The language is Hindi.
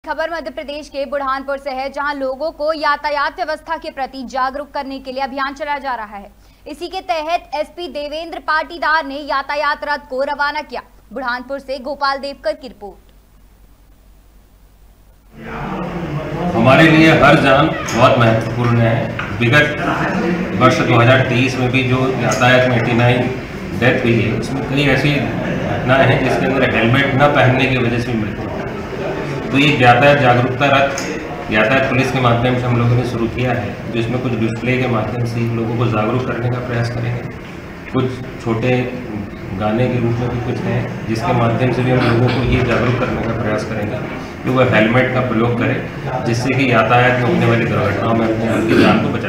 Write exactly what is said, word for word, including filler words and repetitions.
खबर मध्य प्रदेश के बुरहानपुर से है, जहां लोगों को यातायात व्यवस्था के प्रति जागरूक करने के लिए अभियान चलाया जा रहा है। इसी के तहत एसपी देवेंद्र पाटीदार ने यातायात रथ को रवाना किया। बुरहानपुर से गोपाल देवकर की रिपोर्ट। हमारे लिए हर जान बहुत महत्वपूर्ण है। विगत वर्ष दो हज़ार तेईस में भी जो यातायात में नवासी डेथ हुई है, उसमें कई ऐसी घटनाएं हैं जिसके अंदर हेलमेट न पहनने की वजह से मृत्यु हुई। तो ये यातायात जागरूकता रथ यातायात पुलिस के माध्यम से हम लोगों ने शुरू किया है, जिसमें कुछ डिस्प्ले के माध्यम से लोगों को जागरूक करने का प्रयास करेंगे। कुछ छोटे गाने के रूप में भी कुछ है, जिसके माध्यम से भी हम लोगों को ये जागरूक करने का प्रयास करेंगे कि वह हेलमेट का प्रयोग करें, जिससे कि यातायात में होने वाली दुर्घटनाओं में अपनी जान को बचा